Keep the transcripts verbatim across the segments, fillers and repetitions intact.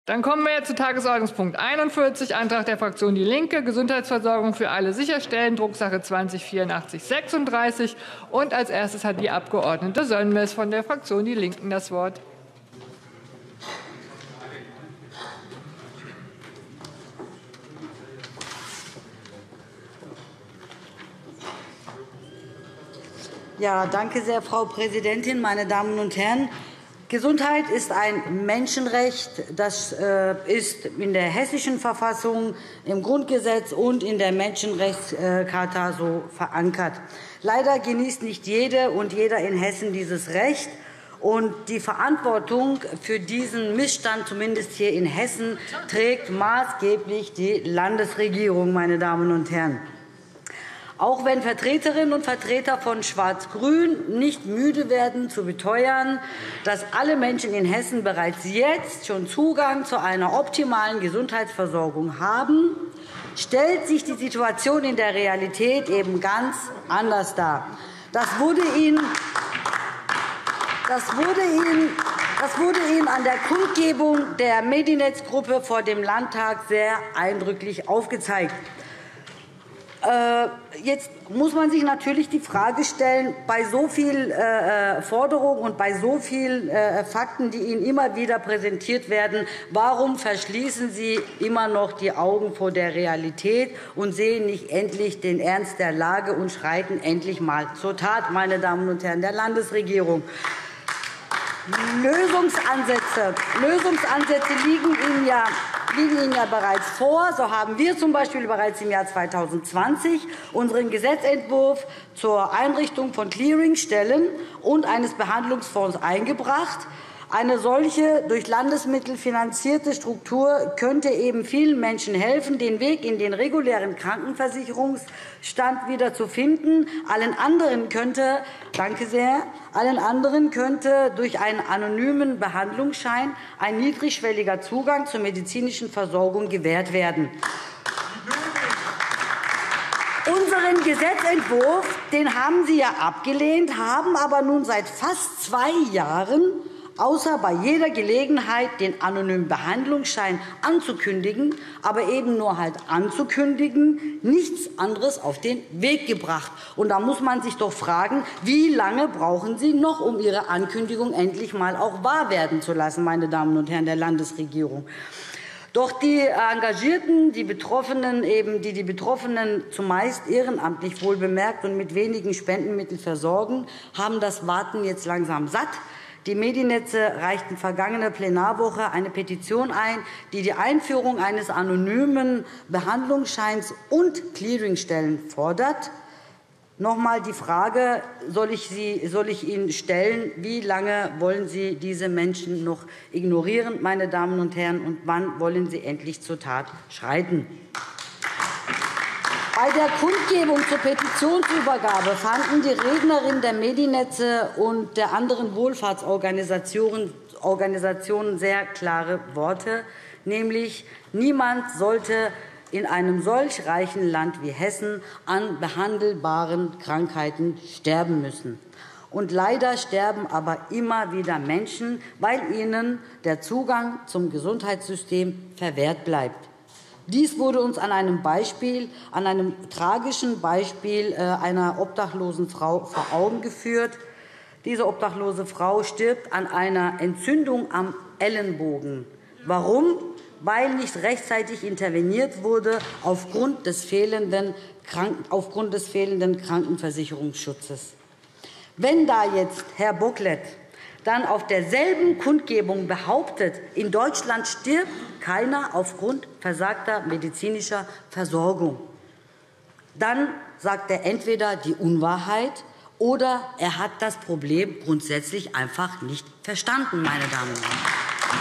Dann kommen wir jetzt zu Tagesordnungspunkt einundvierzig, Antrag der Fraktion Die Linke, Gesundheitsversorgung für alle sicherstellen, Drucksache zwanzig vierundachtzig sechsunddreißig. Und als erstes hat die Abgeordnete Sönmez von der Fraktion Die Linken das Wort. Ja, danke sehr, Frau Präsidentin, meine Damen und Herren! Gesundheit ist ein Menschenrecht. Das ist in der Hessischen Verfassung, im Grundgesetz und in der Menschenrechtscharta so verankert. Leider genießt nicht jede und jeder in Hessen dieses Recht. Und die Verantwortung für diesen Missstand, zumindest hier in Hessen, trägt maßgeblich die Landesregierung, meine Damen und Herren. Auch wenn Vertreterinnen und Vertreter von Schwarz-Grün nicht müde werden zu beteuern, dass alle Menschen in Hessen bereits jetzt schon Zugang zu einer optimalen Gesundheitsversorgung haben, stellt sich die Situation in der Realität eben ganz anders dar. Das wurde Ihnen, das wurde Ihnen, das wurde Ihnen an der Kundgebung der Medinet-Gruppe vor dem Landtag sehr eindrücklich aufgezeigt. Jetzt muss man sich natürlich die Frage stellen, bei so vielen Forderungen und bei so vielen Fakten, die Ihnen immer wieder präsentiert werden, warum verschließen Sie immer noch die Augen vor der Realität und sehen nicht endlich den Ernst der Lage und schreiten endlich einmal zur Tat, meine Damen und Herren der Landesregierung? Lösungsansätze, Lösungsansätze liegen Ihnen ja liegen Ihnen ja bereits vor. So haben wir z. B. bereits im Jahr zweitausendzwanzig unseren Gesetzentwurf zur Einrichtung von Clearingstellen und eines Behandlungsfonds eingebracht. Eine solche durch Landesmittel finanzierte Struktur könnte eben vielen Menschen helfen, den Weg in den regulären Krankenversicherungsstand wieder zu finden. Allen anderen könnte, danke sehr, allen anderen könnte durch einen anonymen Behandlungsschein ein niedrigschwelliger Zugang zur medizinischen Versorgung gewährt werden. Unseren Gesetzentwurf, den haben Sie ja abgelehnt, haben aber nun seit fast zwei Jahren außer bei jeder Gelegenheit den anonymen Behandlungsschein anzukündigen, aber eben nur halt anzukündigen, nichts anderes auf den Weg gebracht. Und da muss man sich doch fragen, wie lange brauchen Sie noch, um Ihre Ankündigung endlich einmal auch wahr werden zu lassen, meine Damen und Herren der Landesregierung? Doch die Engagierten, die Betroffenen, eben, die die Betroffenen zumeist ehrenamtlich wohlbemerkt und mit wenigen Spendenmitteln versorgen, haben das Warten jetzt langsam satt. Die Medinetze reichten vergangene Plenarwoche eine Petition ein, die die Einführung eines anonymen Behandlungsscheins und Clearingstellen fordert. Noch einmal die Frage soll ich, Sie, soll ich Ihnen stellen, wie lange wollen Sie diese Menschen noch ignorieren, meine Damen und Herren, und wann wollen Sie endlich zur Tat schreiten? Bei der Kundgebung zur Petitionsübergabe fanden die Rednerin der Medinetze und der anderen Wohlfahrtsorganisationen sehr klare Worte, nämlich niemand sollte in einem solch reichen Land wie Hessen an behandelbaren Krankheiten sterben müssen. Und leider sterben aber immer wieder Menschen, weil ihnen der Zugang zum Gesundheitssystem verwehrt bleibt. Dies wurde uns an einem Beispiel, an einem tragischen Beispiel einer obdachlosen Frau vor Augen geführt. Diese obdachlose Frau stirbt an einer Entzündung am Ellenbogen. Warum? Weil nicht rechtzeitig interveniert wurde aufgrund des fehlenden, aufgrund des fehlenden Krankenversicherungsschutzes. Wenn da jetzt Herr Bocklet dann auf derselben Kundgebung behauptet, in Deutschland stirbt keiner aufgrund versagter medizinischer Versorgung, dann sagt er entweder die Unwahrheit oder er hat das Problem grundsätzlich einfach nicht verstanden, meine Damen und Herren.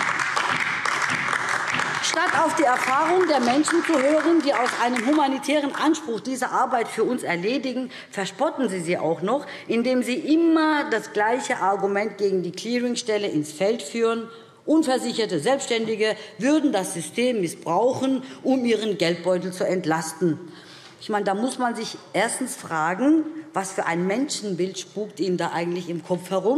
Statt auf die Erfahrung der Menschen zu hören, die aus einem humanitären Anspruch diese Arbeit für uns erledigen, verspotten Sie sie auch noch, indem Sie immer das gleiche Argument gegen die Clearingstelle ins Feld führen. Unversicherte Selbstständige würden das System missbrauchen, um ihren Geldbeutel zu entlasten. Ich meine, da muss man sich erstens fragen, was für ein Menschenbild spukt Ihnen da eigentlich im Kopf herum?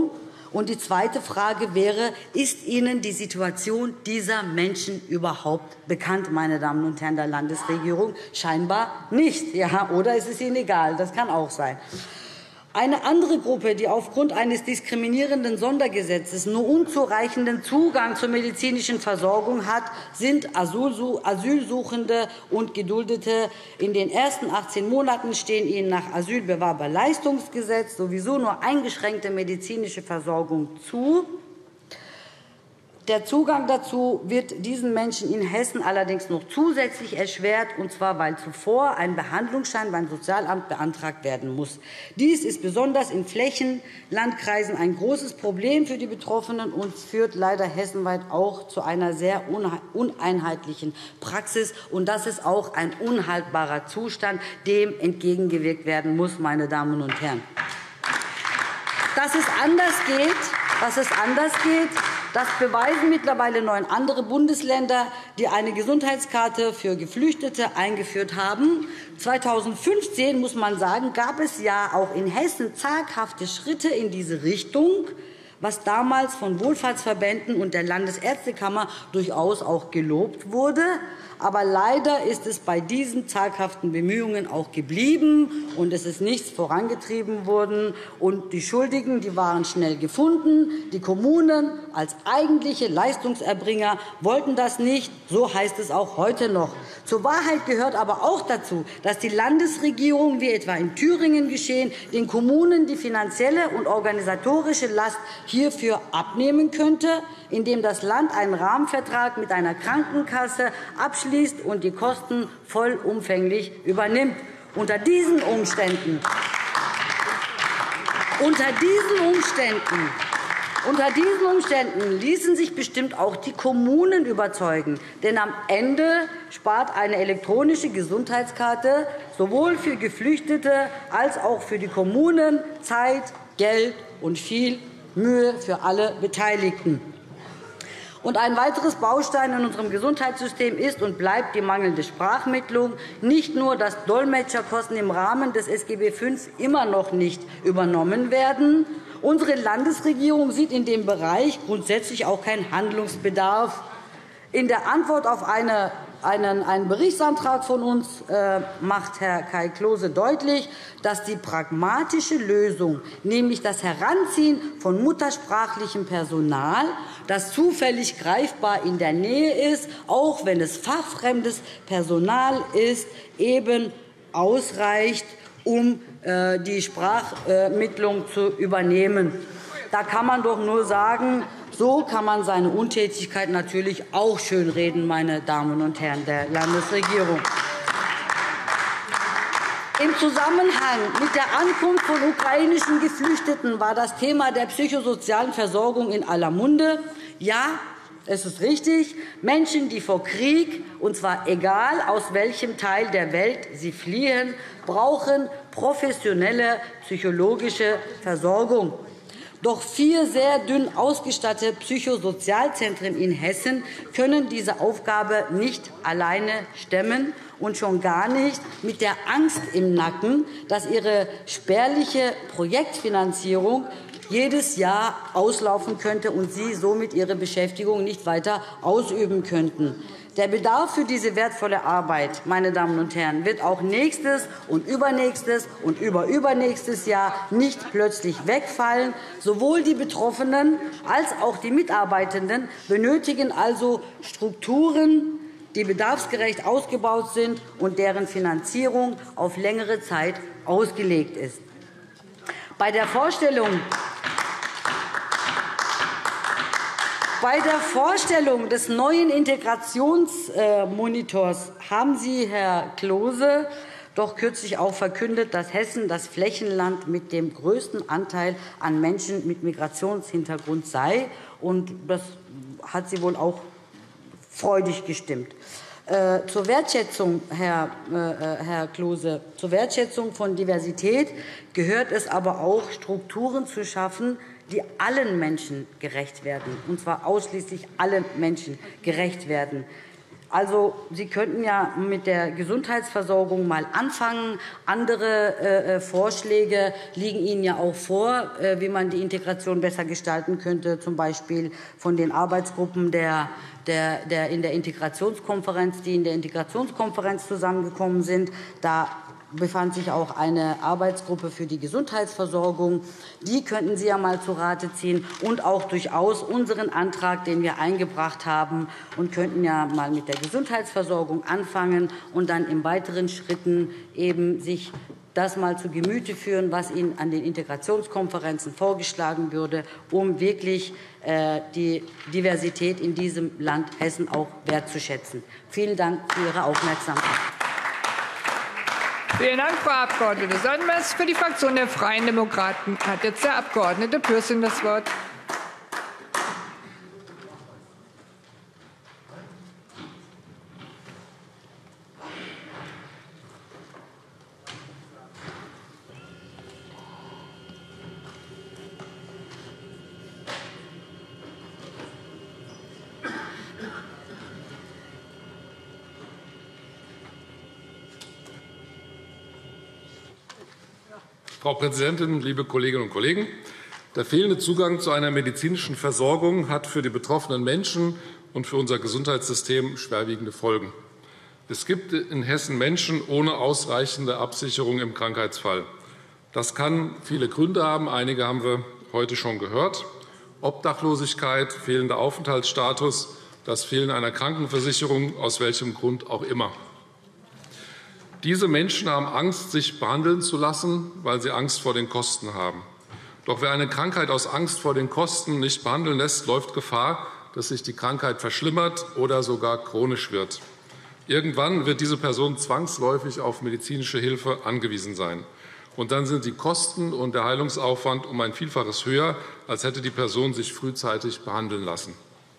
Und die zweite Frage wäre, ist Ihnen die Situation dieser Menschen überhaupt bekannt, meine Damen und Herren der Landesregierung? Scheinbar nicht. Ja, oder ist es Ihnen egal? Das kann auch sein. Eine andere Gruppe, die aufgrund eines diskriminierenden Sondergesetzes nur unzureichenden Zugang zur medizinischen Versorgung hat, sind Asylsuchende und Geduldete. In den ersten achtzehn Monaten stehen ihnen nach Asylbewerberleistungsgesetz sowieso nur eingeschränkte medizinische Versorgung zu. Der Zugang dazu wird diesen Menschen in Hessen allerdings noch zusätzlich erschwert, und zwar weil zuvor ein Behandlungsschein beim Sozialamt beantragt werden muss. Dies ist besonders in Flächenlandkreisen ein großes Problem für die Betroffenen und führt leider hessenweit auch zu einer sehr uneinheitlichen Praxis. Und das ist auch ein unhaltbarer Zustand, dem entgegengewirkt werden muss, meine Damen und Herren. Dass es anders geht, dass es anders geht, das beweisen mittlerweile neun andere Bundesländer, die eine Gesundheitskarte für Geflüchtete eingeführt haben. zweitausendfünfzehn, muss man sagen, gab es ja auch in Hessen zaghafte Schritte in diese Richtung, was damals von Wohlfahrtsverbänden und der Landesärztekammer durchaus auch gelobt wurde. Aber leider ist es bei diesen zaghaften Bemühungen auch geblieben, und es ist nichts vorangetrieben worden. Und die Schuldigen, die waren schnell gefunden. Die Kommunen als eigentliche Leistungserbringer wollten das nicht. So heißt es auch heute noch. Zur Wahrheit gehört aber auch dazu, dass die Landesregierung, wie etwa in Thüringen geschehen, den Kommunen die finanzielle und organisatorische Last hierfür abnehmen könnte, indem das Land einen Rahmenvertrag mit einer Krankenkasse abschließt und die Kosten vollumfänglich übernimmt. Unter diesen Umständen, unter diesen Umständen Unter diesen Umständen ließen sich bestimmt auch die Kommunen überzeugen. Denn am Ende spart eine elektronische Gesundheitskarte sowohl für Geflüchtete als auch für die Kommunen Zeit, Geld und viel Mühe für alle Beteiligten. Und ein weiteres Baustein in unserem Gesundheitssystem ist und bleibt die mangelnde Sprachmittlung. Nicht nur, dass Dolmetscherkosten im Rahmen des S G B fünf immer noch nicht übernommen werden. Unsere Landesregierung sieht in dem Bereich grundsätzlich auch keinen Handlungsbedarf. In der Antwort auf eine Einen, einen Berichtsantrag von uns äh, macht Herr Kai Klose deutlich, dass die pragmatische Lösung, nämlich das Heranziehen von muttersprachlichem Personal, das zufällig greifbar in der Nähe ist, auch wenn es fachfremdes Personal ist, eben ausreicht, um äh, die Sprachmittlung zu übernehmen. Da kann man doch nur sagen, so kann man seine Untätigkeit natürlich auch schönreden, meine Damen und Herren der Landesregierung. Im Zusammenhang mit der Ankunft von ukrainischen Geflüchteten war das Thema der psychosozialen Versorgung in aller Munde. Ja, es ist richtig, Menschen, die vor Krieg, und zwar egal aus welchem Teil der Welt sie fliehen, brauchen professionelle psychologische Versorgung. Doch vier sehr dünn ausgestattete Psychosozialzentren in Hessen können diese Aufgabe nicht alleine stemmen und schon gar nicht mit der Angst im Nacken, dass ihre spärliche Projektfinanzierung jedes Jahr auslaufen könnte und sie somit ihre Beschäftigung nicht weiter ausüben könnten. Der Bedarf für diese wertvolle Arbeit, meine Damen und Herren, wird auch nächstes und übernächstes und überübernächstes Jahr nicht plötzlich wegfallen. Sowohl die Betroffenen als auch die Mitarbeitenden benötigen also Strukturen, die bedarfsgerecht ausgebaut sind und deren Finanzierung auf längere Zeit ausgelegt ist. Bei der Vorstellung Bei der Vorstellung des neuen Integrationsmonitors haben Sie, Herr Klose, doch kürzlich auch verkündet, dass Hessen das Flächenland mit dem größten Anteil an Menschen mit Migrationshintergrund sei. Und das hat Sie wohl auch freudig gestimmt. Äh, zur Wertschätzung, Herr, äh, Herr Klose, zur Wertschätzung von Diversität gehört es aber auch, Strukturen zu schaffen, die allen Menschen gerecht werden, und zwar ausschließlich allen Menschen gerecht werden. Also, Sie könnten ja mit der Gesundheitsversorgung mal anfangen. Andere äh, Vorschläge liegen Ihnen ja auch vor, äh, wie man die Integration besser gestalten könnte, zum Beispiel von den Arbeitsgruppen der, der, der in der Integrationskonferenz, die in der Integrationskonferenz zusammengekommen sind. Da befand sich auch eine Arbeitsgruppe für die Gesundheitsversorgung. Die könnten Sie ja mal zu Rate ziehen und auch durchaus unseren Antrag, den wir eingebracht haben, und könnten ja mal mit der Gesundheitsversorgung anfangen und dann in weiteren Schritten eben sich das mal zu Gemüte führen, was Ihnen an den Integrationskonferenzen vorgeschlagen würde, um wirklich äh, die Diversität in diesem Land Hessen auch wertzuschätzen. Vielen Dank für Ihre Aufmerksamkeit. Vielen Dank, Frau Abg. Sönmez. Für die Fraktion der Freien Demokraten hat jetzt der Abg. Pürsün das Wort. Frau Präsidentin, liebe Kolleginnen und Kollegen! Der fehlende Zugang zu einer medizinischen Versorgung hat für die betroffenen Menschen und für unser Gesundheitssystem schwerwiegende Folgen. Es gibt in Hessen Menschen ohne ausreichende Absicherung im Krankheitsfall. Das kann viele Gründe haben. Einige haben wir heute schon gehört. Obdachlosigkeit, fehlender Aufenthaltsstatus, das Fehlen einer Krankenversicherung, aus welchem Grund auch immer. Diese Menschen haben Angst, sich behandeln zu lassen, weil sie Angst vor den Kosten haben. Doch wer eine Krankheit aus Angst vor den Kosten nicht behandeln lässt, läuft Gefahr, dass sich die Krankheit verschlimmert oder sogar chronisch wird. Irgendwann wird diese Person zwangsläufig auf medizinische Hilfe angewiesen sein. Und dann sind die Kosten und der Heilungsaufwand um ein Vielfaches höher, als hätte die Person sich frühzeitig behandeln lassen.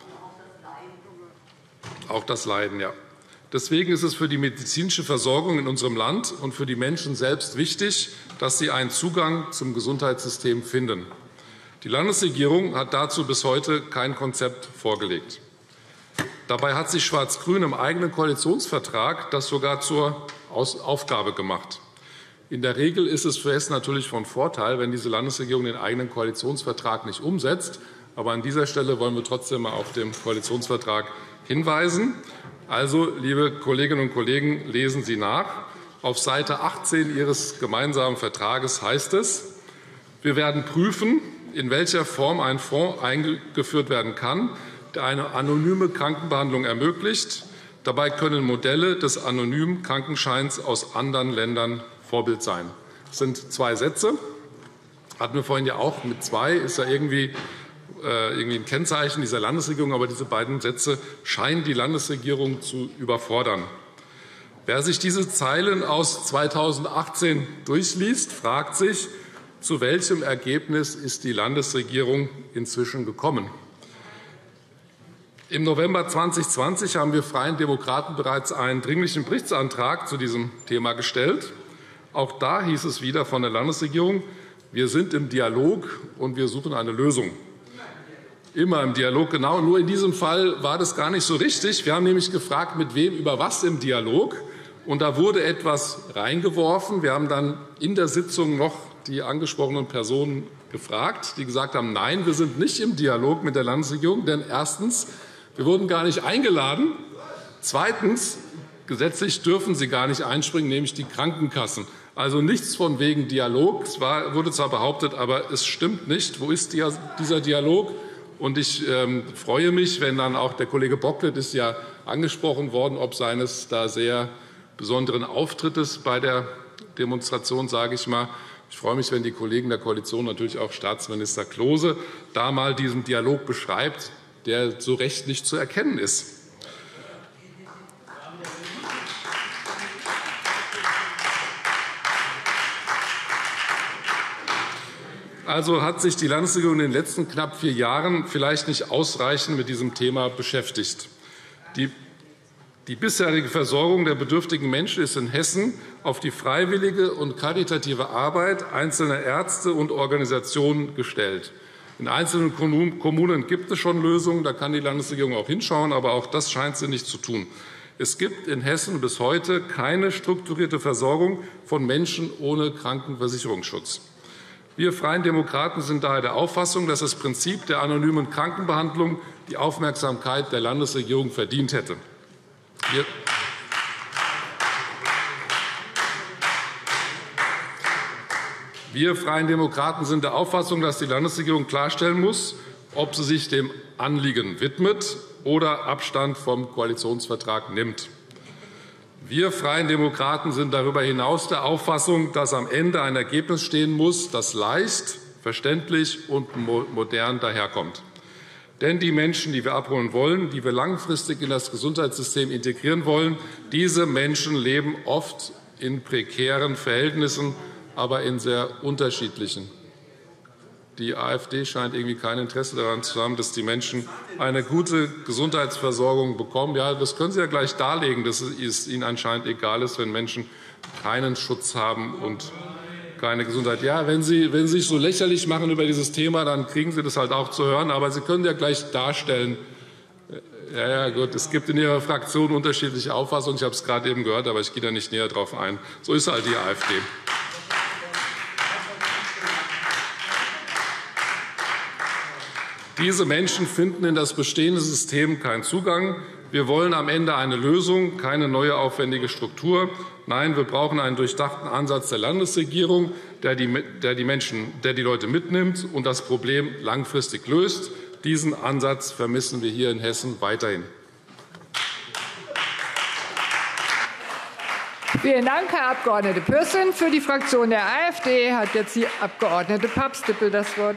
Auch das Leiden, ja. Deswegen ist es für die medizinische Versorgung in unserem Land und für die Menschen selbst wichtig, dass sie einen Zugang zum Gesundheitssystem finden. Die Landesregierung hat dazu bis heute kein Konzept vorgelegt. Dabei hat sich Schwarz-Grün im eigenen Koalitionsvertrag das sogar zur Aufgabe gemacht. In der Regel ist es für Hessen natürlich von Vorteil, wenn diese Landesregierung den eigenen Koalitionsvertrag nicht umsetzt. Aber an dieser Stelle wollen wir trotzdem mal auf den Koalitionsvertrag hinweisen. Also, liebe Kolleginnen und Kollegen, lesen Sie nach. Auf Seite achtzehn Ihres gemeinsamen Vertrages heißt es, wir werden prüfen, in welcher Form ein Fonds eingeführt werden kann, der eine anonyme Krankenbehandlung ermöglicht. Dabei können Modelle des anonymen Krankenscheins aus anderen Ländern Vorbild sein. Das sind zwei Sätze. Hatten wir vorhin ja auch mit zwei, ist ja irgendwie irgendwie ein Kennzeichen dieser Landesregierung, aber diese beiden Sätze scheinen die Landesregierung zu überfordern. Wer sich diese Zeilen aus zweitausendachtzehn durchliest, fragt sich, zu welchem Ergebnis ist die Landesregierung inzwischen gekommen. Im November zweitausendzwanzig haben wir Freien Demokraten bereits einen Dringlichen Berichtsantrag zu diesem Thema gestellt. Auch da hieß es wieder von der Landesregierung, wir sind im Dialog und wir suchen eine Lösung. Immer im Dialog, genau. Nur in diesem Fall war das gar nicht so richtig. Wir haben nämlich gefragt, mit wem über was im Dialog. Und da wurde etwas reingeworfen. Wir haben dann in der Sitzung noch die angesprochenen Personen gefragt, die gesagt haben, nein, wir sind nicht im Dialog mit der Landesregierung. Denn erstens, wir wurden gar nicht eingeladen. Zweitens, gesetzlich dürfen sie gar nicht einspringen, nämlich die Krankenkassen. Also nichts von wegen Dialog. Es war, wurde zwar behauptet, aber es stimmt nicht. Wo ist dieser Dialog? Und ich ähm, freue mich, wenn dann auch der Kollege Bocklet ist ja angesprochen worden, ob seines da sehr besonderen Auftrittes bei der Demonstration, sage ich mal. Ich freue mich, wenn die Kollegen der Koalition, natürlich auch Staatsminister Klose, da mal diesen Dialog beschreibt, der so recht nicht zu erkennen ist. Also hat sich die Landesregierung in den letzten knapp vier Jahren vielleicht nicht ausreichend mit diesem Thema beschäftigt. Die, die bisherige Versorgung der bedürftigen Menschen ist in Hessen auf die freiwillige und karitative Arbeit einzelner Ärzte und Organisationen gestellt. In einzelnen Kommunen gibt es schon Lösungen, da kann die Landesregierung auch hinschauen, aber auch das scheint sie nicht zu tun. Es gibt in Hessen bis heute keine strukturierte Versorgung von Menschen ohne Krankenversicherungsschutz. Wir Freien Demokraten sind daher der Auffassung, dass das Prinzip der anonymen Krankenbehandlung die Aufmerksamkeit der Landesregierung verdient hätte. Wir Wir Freien Demokraten sind der Auffassung, dass die Landesregierung klarstellen muss, ob sie sich dem Anliegen widmet oder Abstand vom Koalitionsvertrag nimmt. Wir Freien Demokraten sind darüber hinaus der Auffassung, dass am Ende ein Ergebnis stehen muss, das leicht, verständlich und modern daherkommt. Denn die Menschen, die wir abholen wollen, die wir langfristig in das Gesundheitssystem integrieren wollen, diese Menschen leben oft in prekären Verhältnissen, aber in sehr unterschiedlichen. Die AfD scheint irgendwie kein Interesse daran zu haben, dass die Menschen eine gute Gesundheitsversorgung bekommen. Ja, das können Sie ja gleich darlegen, dass es Ihnen anscheinend egal ist, wenn Menschen keinen Schutz haben und keine Gesundheit. Ja, wenn Sie, wenn Sie sich so lächerlich machen über dieses Thema, dann kriegen Sie das halt auch zu hören. Aber Sie können ja gleich darstellen, ja, ja, gut, es gibt in Ihrer Fraktion unterschiedliche Auffassungen. Ich habe es gerade eben gehört, aber ich gehe da nicht näher darauf ein. So ist halt die AfD. Diese Menschen finden in das bestehende System keinen Zugang. Wir wollen am Ende eine Lösung, keine neue aufwendige Struktur. Nein, wir brauchen einen durchdachten Ansatz der Landesregierung, der die, der die Menschen, der die Leute mitnimmt und das Problem langfristig löst. Diesen Ansatz vermissen wir hier in Hessen weiterhin. Vielen Dank, Herr Abg. Pürsün. Für die Fraktion der AfD hat jetzt die Abg. Papst-Dippel das Wort.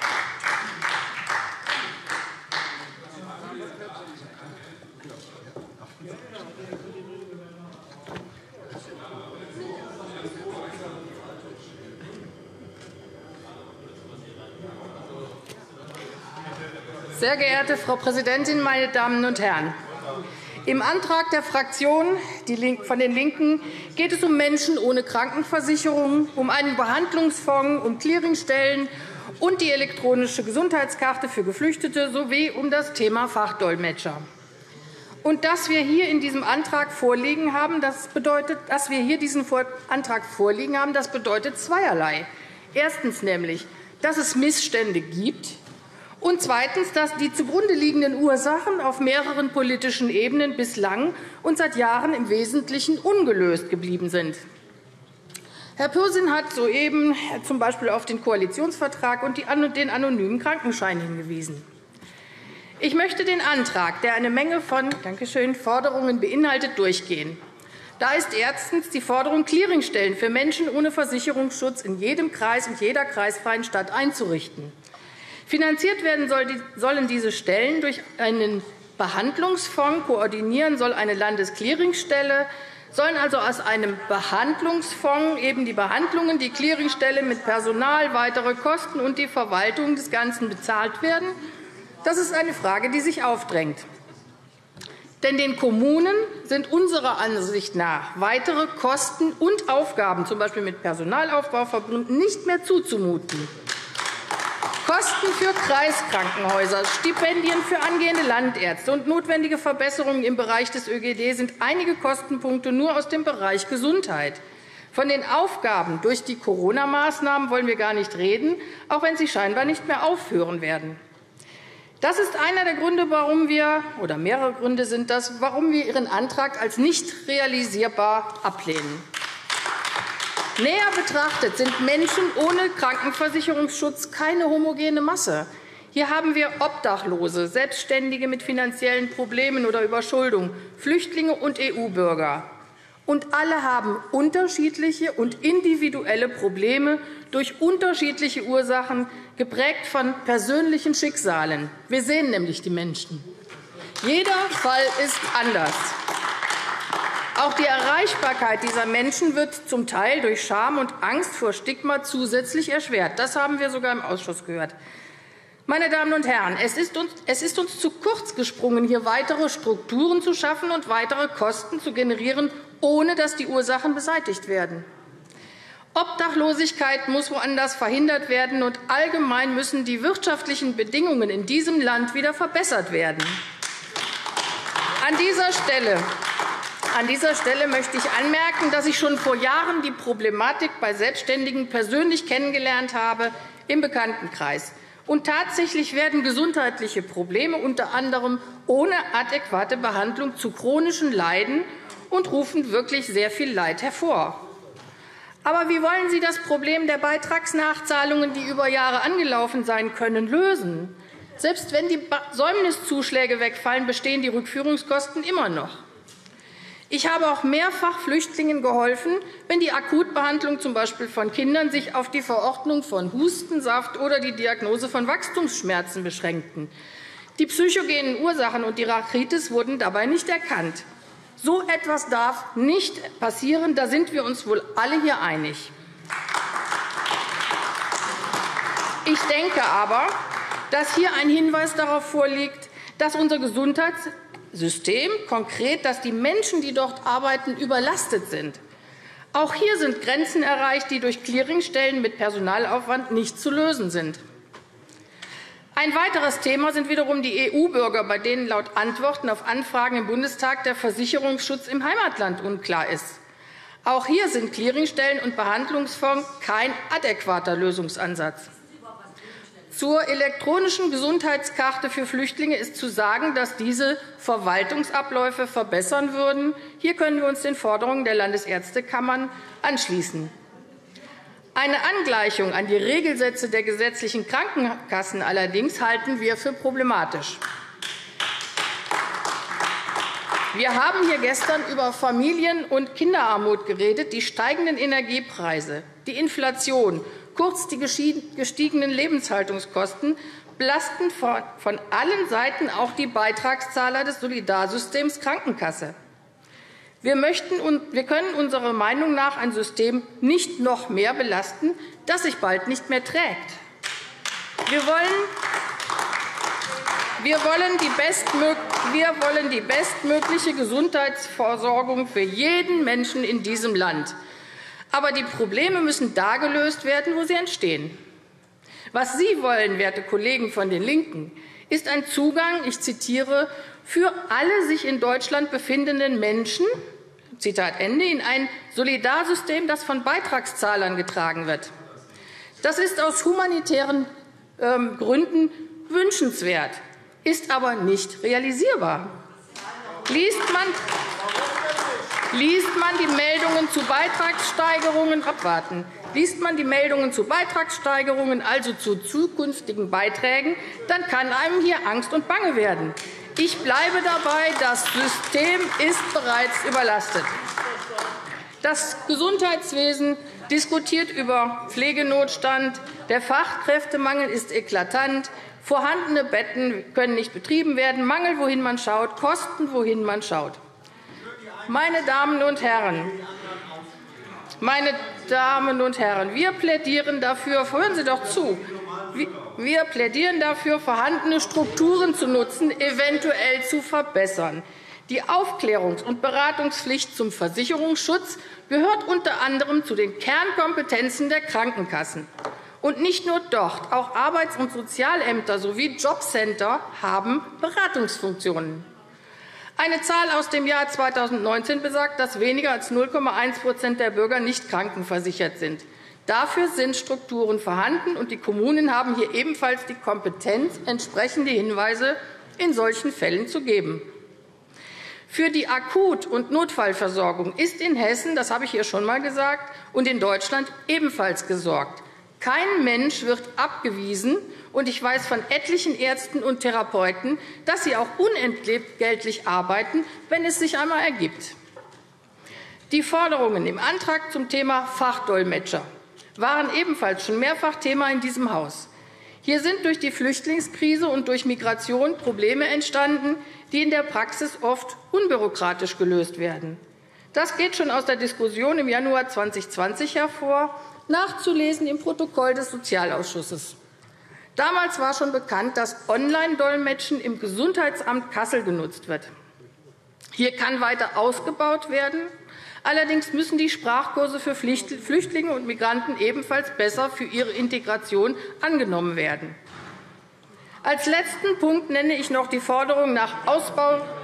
Sehr geehrte Frau Präsidentin, meine Damen und Herren! Im Antrag der Fraktion von den LINKEN geht es um Menschen ohne Krankenversicherung, um einen Behandlungsfonds, um Clearingstellen und die elektronische Gesundheitskarte für Geflüchtete sowie um das Thema Fachdolmetscher. Und dass wir hier in diesem Antrag vorliegen haben, das bedeutet, dass wir hier diesen Antrag vorliegen haben, das bedeutet zweierlei. Erstens nämlich, dass es Missstände gibt. Und zweitens, dass die zugrunde liegenden Ursachen auf mehreren politischen Ebenen bislang und seit Jahren im Wesentlichen ungelöst geblieben sind. Herr Pürsün hat soeben z. B. auf den Koalitionsvertrag und den anonymen Krankenschein hingewiesen. Ich möchte den Antrag, der eine Menge von Dankeschön, Forderungen beinhaltet, durchgehen. Da ist erstens die Forderung, Clearingstellen für Menschen ohne Versicherungsschutz in jedem Kreis und jeder kreisfreien Stadt einzurichten. Finanziert werden sollen diese Stellen durch einen Behandlungsfonds. Koordinieren soll eine Landesclearingstelle. Sollen also aus einem Behandlungsfonds eben die Behandlungen, die Clearingstelle mit Personal, weitere Kosten und die Verwaltung des Ganzen bezahlt werden? Das ist eine Frage, die sich aufdrängt. Denn den Kommunen sind unserer Ansicht nach weitere Kosten und Aufgaben, z. B. mit Personalaufbau verbunden, nicht mehr zuzumuten. Kosten für Kreiskrankenhäuser, Stipendien für angehende Landärzte und notwendige Verbesserungen im Bereich des Ö G D sind einige Kostenpunkte nur aus dem Bereich Gesundheit. Von den Aufgaben durch die Corona-Maßnahmen wollen wir gar nicht reden, auch wenn sie scheinbar nicht mehr aufhören werden. Das ist einer der Gründe, warum wir, oder mehrere Gründe sind das, warum wir Ihren Antrag als nicht realisierbar ablehnen. Näher betrachtet sind Menschen ohne Krankenversicherungsschutz keine homogene Masse. Hier haben wir Obdachlose, Selbstständige mit finanziellen Problemen oder Überschuldung, Flüchtlinge und E U-Bürger. Und alle haben unterschiedliche und individuelle Probleme durch unterschiedliche Ursachen, geprägt von persönlichen Schicksalen. Wir sehen nämlich die Menschen. Jeder Fall ist anders. Auch die Erreichbarkeit dieser Menschen wird zum Teil durch Scham und Angst vor Stigma zusätzlich erschwert. Das haben wir sogar im Ausschuss gehört. Meine Damen und Herren, es ist uns, es ist uns zu kurz gesprungen, hier weitere Strukturen zu schaffen und weitere Kosten zu generieren, ohne dass die Ursachen beseitigt werden. Obdachlosigkeit muss woanders verhindert werden, und allgemein müssen die wirtschaftlichen Bedingungen in diesem Land wieder verbessert werden. An dieser Stelle An dieser Stelle möchte ich anmerken, dass ich schon vor Jahren die Problematik bei Selbstständigen persönlich kennengelernt habe im Bekanntenkreis. Und tatsächlich werden gesundheitliche Probleme unter anderem ohne adäquate Behandlung zu chronischen Leiden und rufen wirklich sehr viel Leid hervor. Aber wie wollen Sie das Problem der Beitragsnachzahlungen, die über Jahre angelaufen sein können, lösen? Selbst wenn die Säumniszuschläge wegfallen, bestehen die Rückführungskosten immer noch. Ich habe auch mehrfach Flüchtlingen geholfen, wenn die Akutbehandlung z. B. von Kindern sich auf die Verordnung von Hustensaft oder die Diagnose von Wachstumsschmerzen beschränkten. Die psychogenen Ursachen und die Rachitis wurden dabei nicht erkannt. So etwas darf nicht passieren. Da sind wir uns wohl alle hier einig. Ich denke aber, dass hier ein Hinweis darauf vorliegt, dass unser Gesundheitssystem, konkret, dass die Menschen, die dort arbeiten, überlastet sind. Auch hier sind Grenzen erreicht, die durch Clearingstellen mit Personalaufwand nicht zu lösen sind. Ein weiteres Thema sind wiederum die E U-Bürger, bei denen laut Antworten auf Anfragen im Bundestag der Versicherungsschutz im Heimatland unklar ist. Auch hier sind Clearingstellen und Behandlungsfonds kein adäquater Lösungsansatz. Zur elektronischen Gesundheitskarte für Flüchtlinge ist zu sagen, dass diese Verwaltungsabläufe verbessern würden. Hier können wir uns den Forderungen der Landesärztekammern anschließen. Eine Angleichung an die Regelsätze der gesetzlichen Krankenkassen allerdings halten wir für problematisch. Wir haben hier gestern über Familien- und Kinderarmut geredet, die steigenden Energiepreise, die Inflation, kurz die gestiegenen Lebenshaltungskosten belasten von allen Seiten auch die Beitragszahler des Solidarsystems Krankenkasse. Wir, möchten und wir können unserer Meinung nach ein System nicht noch mehr belasten, das sich bald nicht mehr trägt. Wir wollen, wir wollen, die, bestmög wir wollen die bestmögliche Gesundheitsversorgung für jeden Menschen in diesem Land. Aber die Probleme müssen da gelöst werden, wo sie entstehen. Was Sie wollen, werte Kollegen von den LINKEN, ist ein Zugang, ich zitiere, für alle sich in Deutschland befindenden Menschen, Zitat Ende, in ein Solidarsystem, das von Beitragszahlern getragen wird. Das ist aus humanitären ähm, Gründen wünschenswert, ist aber nicht realisierbar. Liest man, liest man die Meldungen zu Beitragssteigerungen abwarten. Liest man die Meldungen zu Beitragssteigerungen, also zu zukünftigen Beiträgen, dann kann einem hier Angst und Bange werden. Ich bleibe dabei, das System ist bereits überlastet. Das Gesundheitswesen diskutiert über Pflegenotstand. Der Fachkräftemangel ist eklatant. Vorhandene Betten können nicht betrieben werden. Mangel, wohin man schaut. Kosten, wohin man schaut. Meine Damen und Herren, meine Damen und Herren, wir plädieren dafür, hören Sie doch zu, wir plädieren dafür, vorhandene Strukturen zu nutzen, eventuell zu verbessern. Die Aufklärungs- und Beratungspflicht zum Versicherungsschutz gehört unter anderem zu den Kernkompetenzen der Krankenkassen. Und nicht nur dort, auch Arbeits- und Sozialämter sowie Jobcenter haben Beratungsfunktionen. Eine Zahl aus dem Jahr zweitausendneunzehn besagt, dass weniger als null Komma eins Prozent der Bürger nicht krankenversichert sind. Dafür sind Strukturen vorhanden, und die Kommunen haben hier ebenfalls die Kompetenz, entsprechende Hinweise in solchen Fällen zu geben. Für die Akut- und Notfallversorgung ist in Hessen, das habe ich hier schon einmal gesagt, und in Deutschland ebenfalls gesorgt. Kein Mensch wird abgewiesen, und ich weiß von etlichen Ärzten und Therapeuten, dass sie auch unentgeltlich arbeiten, wenn es sich einmal ergibt. Die Forderungen im Antrag zum Thema Fachdolmetscher waren ebenfalls schon mehrfach Thema in diesem Haus. Hier sind durch die Flüchtlingskrise und durch Migration Probleme entstanden, die in der Praxis oft unbürokratisch gelöst werden. Das geht schon aus der Diskussion im Januar zweitausendzwanzig hervor, nachzulesen im Protokoll des Sozialausschusses. Damals war schon bekannt, dass Online-Dolmetschen im Gesundheitsamt Kassel genutzt wird. Hier kann weiter ausgebaut werden. Allerdings müssen die Sprachkurse für Flüchtlinge und Migranten ebenfalls besser für ihre Integration angenommen werden. Als letzten Punkt nenne ich noch die Forderung nach Ausbau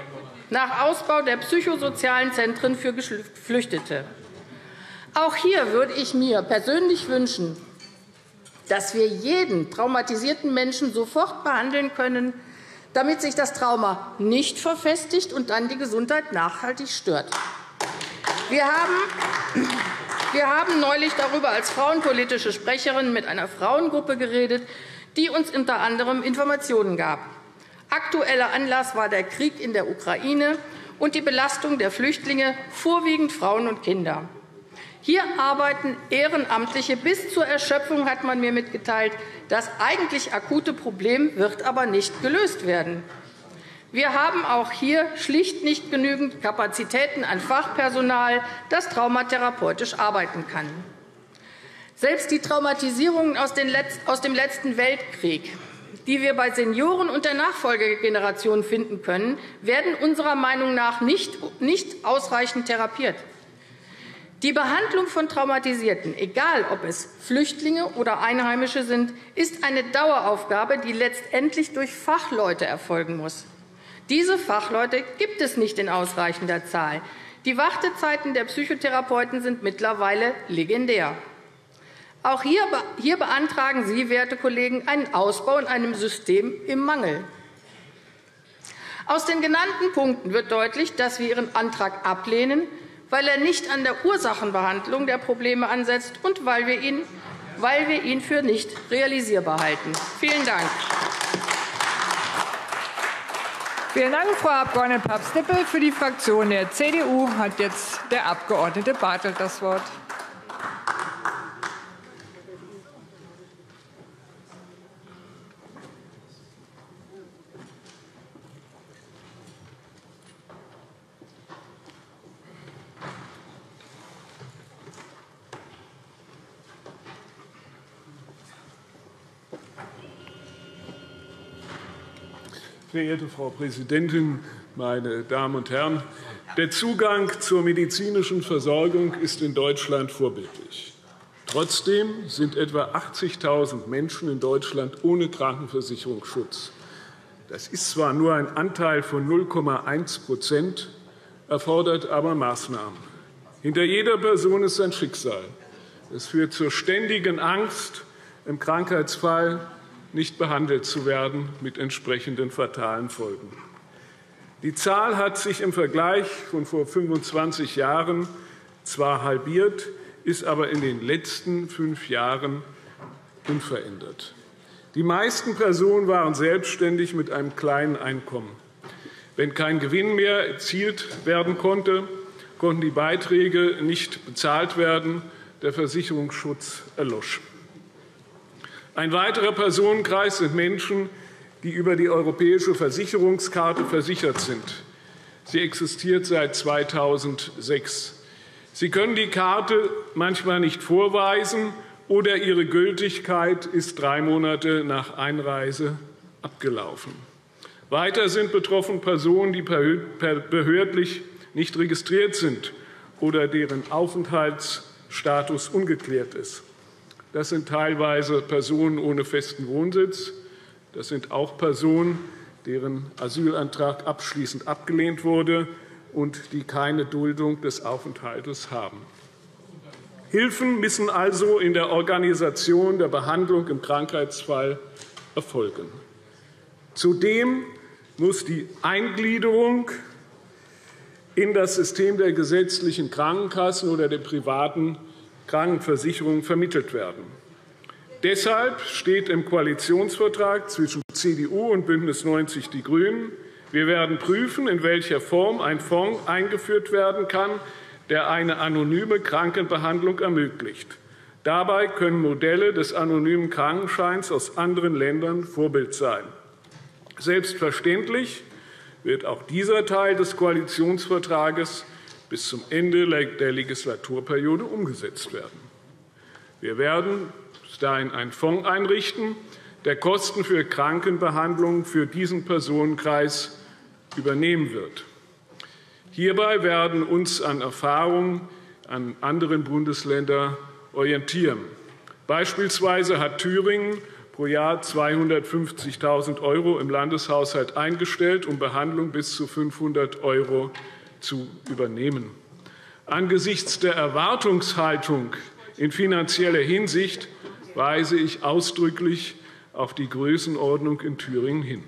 nach Ausbau der psychosozialen Zentren für Geflüchtete. Auch hier würde ich mir persönlich wünschen, dass wir jeden traumatisierten Menschen sofort behandeln können, damit sich das Trauma nicht verfestigt und dann die Gesundheit nachhaltig stört. Wir haben, wir haben neulich darüber als frauenpolitische Sprecherin mit einer Frauengruppe geredet, die uns unter anderem Informationen gab. Aktueller Anlass war der Krieg in der Ukraine und die Belastung der Flüchtlinge, vorwiegend Frauen und Kinder. Hier arbeiten Ehrenamtliche bis zur Erschöpfung, hat man mir mitgeteilt. Das eigentlich akute Problem wird aber nicht gelöst werden. Wir haben auch hier schlicht nicht genügend Kapazitäten an Fachpersonal, das traumatherapeutisch arbeiten kann. Selbst die Traumatisierungen aus dem letzten Weltkrieg, die wir bei Senioren und der Nachfolgegeneration finden können, werden unserer Meinung nach nicht, nicht ausreichend therapiert. Die Behandlung von Traumatisierten, egal ob es Flüchtlinge oder Einheimische sind, ist eine Daueraufgabe, die letztendlich durch Fachleute erfolgen muss. Diese Fachleute gibt es nicht in ausreichender Zahl. Die Wartezeiten der Psychotherapeuten sind mittlerweile legendär. Auch hier, hier beantragen Sie, werte Kollegen, einen Ausbau in einem System im Mangel. Aus den genannten Punkten wird deutlich, dass wir Ihren Antrag ablehnen, weil er nicht an der Ursachenbehandlung der Probleme ansetzt und weil wir ihn, weil wir ihn für nicht realisierbar halten. Vielen Dank. Vielen Dank, Frau Abg. Papst-Dippel. Für die Fraktion der C D U hat jetzt der Abg. Bartelt das Wort. Verehrte Frau Präsidentin, meine Damen und Herren! Der Zugang zur medizinischen Versorgung ist in Deutschland vorbildlich. Trotzdem sind etwa achtzigtausend Menschen in Deutschland ohne Krankenversicherungsschutz. Das ist zwar nur ein Anteil von null Komma eins Prozent, erfordert aber Maßnahmen. Hinter jeder Person ist ein Schicksal. Es führt zur ständigen Angst, im Krankheitsfall nicht behandelt zu werden, mit entsprechenden fatalen Folgen. Die Zahl hat sich im Vergleich von vor fünfundzwanzig Jahren zwar halbiert, ist aber in den letzten fünf Jahren unverändert. Die meisten Personen waren selbstständig mit einem kleinen Einkommen. Wenn kein Gewinn mehr erzielt werden konnte, konnten die Beiträge nicht bezahlt werden, der Versicherungsschutz erlosch. Ein weiterer Personenkreis sind Menschen, die über die europäische Versicherungskarte versichert sind. Sie existiert seit zweitausendsechs. Sie können die Karte manchmal nicht vorweisen oder ihre Gültigkeit ist drei Monate nach Einreise abgelaufen. Weiter sind betroffen Personen, die behördlich nicht registriert sind oder deren Aufenthaltsstatus ungeklärt ist. Das sind teilweise Personen ohne festen Wohnsitz. Das sind auch Personen, deren Asylantrag abschließend abgelehnt wurde und die keine Duldung des Aufenthaltes haben. Hilfen müssen also in der Organisation der Behandlung im Krankheitsfall erfolgen. Zudem muss die Eingliederung in das System der gesetzlichen Krankenkassen oder der privaten Krankenversicherung vermittelt werden. Deshalb steht im Koalitionsvertrag zwischen C D U und Bündnis neunzig Die Grünen, wir werden prüfen, in welcher Form ein Fonds eingeführt werden kann, der eine anonyme Krankenbehandlung ermöglicht. Dabei können Modelle des anonymen Krankenscheins aus anderen Ländern Vorbild sein. Selbstverständlich wird auch dieser Teil des Koalitionsvertrages bis zum Ende der Legislaturperiode umgesetzt werden. Wir werden bis dahin einen Fonds einrichten, der Kosten für Krankenbehandlung für diesen Personenkreis übernehmen wird. Hierbei werden uns an Erfahrungen an anderen Bundesländern orientieren. Beispielsweise hat Thüringen pro Jahr zweihundertfünfzigtausend Euro im Landeshaushalt eingestellt, um Behandlung bis zu fünfhundert Euro zu übernehmen. Angesichts der Erwartungshaltung in finanzieller Hinsicht weise ich ausdrücklich auf die Größenordnung in Thüringen hin.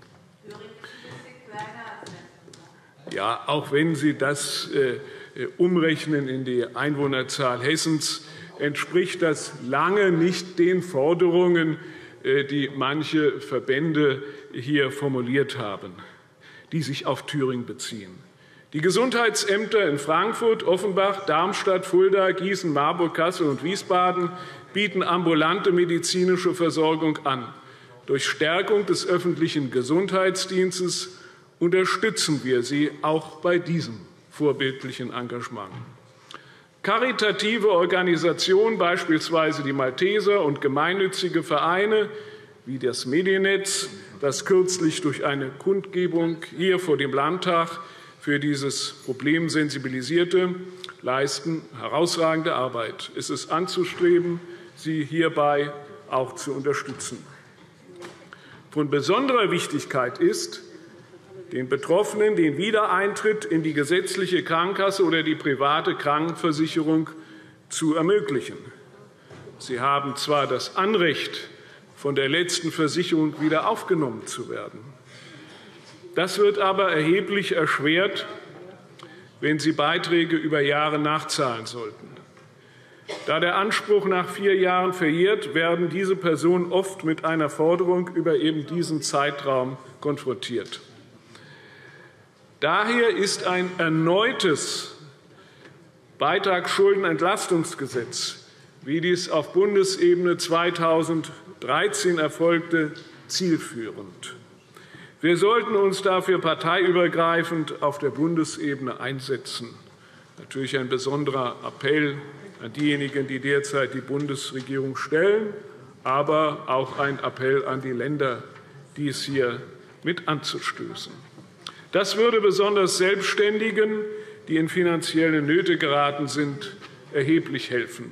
Ja, auch wenn Sie das äh, umrechnen in die Einwohnerzahl Hessens, entspricht das lange nicht den Forderungen, äh, die manche Verbände hier formuliert haben, die sich auf Thüringen beziehen. Die Gesundheitsämter in Frankfurt, Offenbach, Darmstadt, Fulda, Gießen, Marburg, Kassel und Wiesbaden bieten ambulante medizinische Versorgung an. Durch Stärkung des öffentlichen Gesundheitsdienstes unterstützen wir sie auch bei diesem vorbildlichen Engagement. Karitative Organisationen, beispielsweise die Malteser, und gemeinnützige Vereine wie das Mediennetz, das kürzlich durch eine Kundgebung hier vor dem Landtag für dieses Problem sensibilisierte, leisten herausragende Arbeit. Es ist anzustreben, sie hierbei auch zu unterstützen. Von besonderer Wichtigkeit ist, den Betroffenen den Wiedereintritt in die gesetzliche Krankenkasse oder die private Krankenversicherung zu ermöglichen. Sie haben zwar das Anrecht, von der letzten Versicherung wieder aufgenommen zu werden. Das wird aber erheblich erschwert, wenn sie Beiträge über Jahre nachzahlen sollten. Da der Anspruch nach vier Jahren verjährt, werden diese Personen oft mit einer Forderung über eben diesen Zeitraum konfrontiert. Daher ist ein erneutes Beitragsschuldenentlastungsgesetz, wie dies auf Bundesebene zweitausenddreizehn erfolgte, zielführend. Wir sollten uns dafür parteiübergreifend auf der Bundesebene einsetzen. Natürlich ein besonderer Appell an diejenigen, die derzeit die Bundesregierung stellen, aber auch ein Appell an die Länder, dies hier mit anzustoßen. Das würde besonders Selbstständigen, die in finanzielle Nöte geraten sind, erheblich helfen.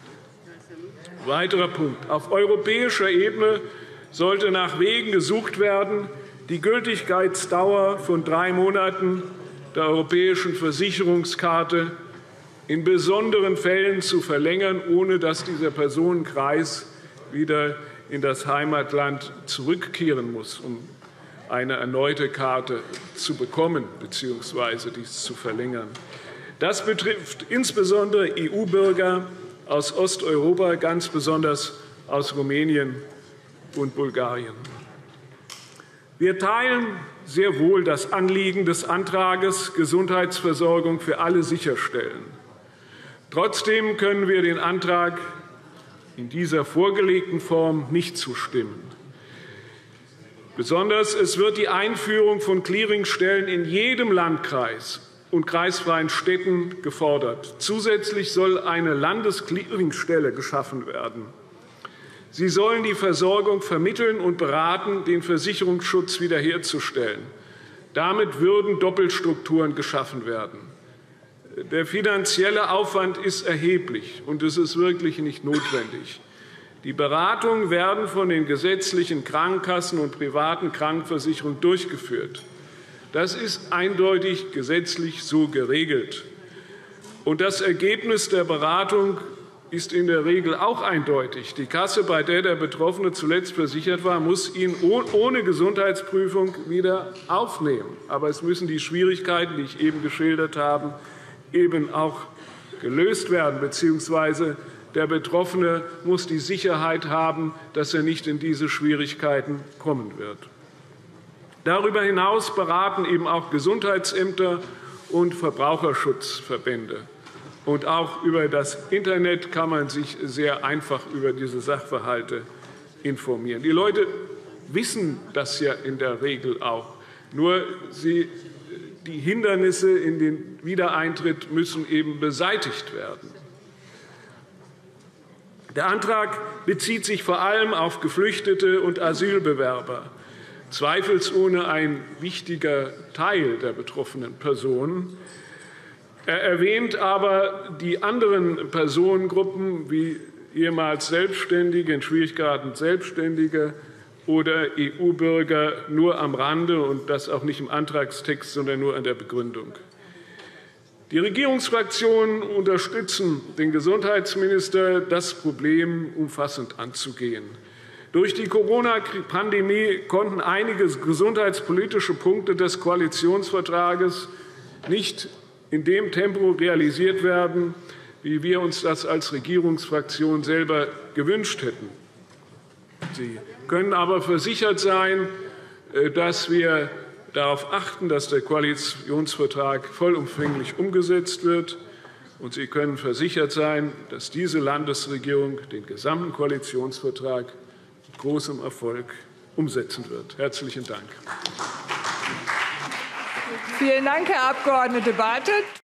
Weiterer Punkt. Auf europäischer Ebene sollte nach Wegen gesucht werden, die Gültigkeitsdauer von drei Monaten der europäischen Versicherungskarte in besonderen Fällen zu verlängern, ohne dass dieser Personenkreis wieder in das Heimatland zurückkehren muss, um eine erneute Karte zu bekommen bzw. dies zu verlängern. Das betrifft insbesondere E U-Bürger aus Osteuropa, ganz besonders aus Rumänien und Bulgarien. Wir teilen sehr wohl das Anliegen des Antrags, Gesundheitsversorgung für alle sicherstellen. Trotzdem können wir den Antrag in dieser vorgelegten Form nicht zustimmen. Besonders es wird die Einführung von Clearingstellen in jedem Landkreis und kreisfreien Städten gefordert. Zusätzlich soll eine Landesclearingstelle geschaffen werden. Sie sollen die Versorgung vermitteln und beraten, den Versicherungsschutz wiederherzustellen. Damit würden Doppelstrukturen geschaffen werden. Der finanzielle Aufwand ist erheblich, und es ist wirklich nicht notwendig. Die Beratungen werden von den gesetzlichen Krankenkassen und privaten Krankenversicherungen durchgeführt. Das ist eindeutig gesetzlich so geregelt. Und das Ergebnis der Beratung ist in der Regel auch eindeutig. Die Kasse, bei der der Betroffene zuletzt versichert war, muss ihn ohne Gesundheitsprüfung wieder aufnehmen. Aber es müssen die Schwierigkeiten, die ich eben geschildert habe, eben auch gelöst werden, beziehungsweise der Betroffene muss die Sicherheit haben, dass er nicht in diese Schwierigkeiten kommen wird. Darüber hinaus beraten eben auch Gesundheitsämter und Verbraucherschutzverbände. Und auch über das Internet kann man sich sehr einfach über diese Sachverhalte informieren. Die Leute wissen das ja in der Regel auch. Nur sie, die Hindernisse in den Wiedereintritt müssen eben beseitigt werden. Der Antrag bezieht sich vor allem auf Geflüchtete und Asylbewerber, zweifelsohne ein wichtiger Teil der betroffenen Personen. Er erwähnt aber die anderen Personengruppen wie ehemals Selbstständige, in Schwierigkeiten Selbstständige oder E U-Bürger nur am Rande, und das auch nicht im Antragstext, sondern nur an der Begründung. Die Regierungsfraktionen unterstützen den Gesundheitsminister, das Problem umfassend anzugehen. Durch die Corona-Pandemie konnten einige gesundheitspolitische Punkte des Koalitionsvertrages nicht in dem Tempo realisiert werden, wie wir uns das als Regierungsfraktion selber gewünscht hätten. Sie können aber versichert sein, dass wir darauf achten, dass der Koalitionsvertrag vollumfänglich umgesetzt wird. Und Sie können versichert sein, dass diese Landesregierung den gesamten Koalitionsvertrag mit großem Erfolg umsetzen wird. Herzlichen Dank. Vielen Dank, Herr Abg. Bartelt.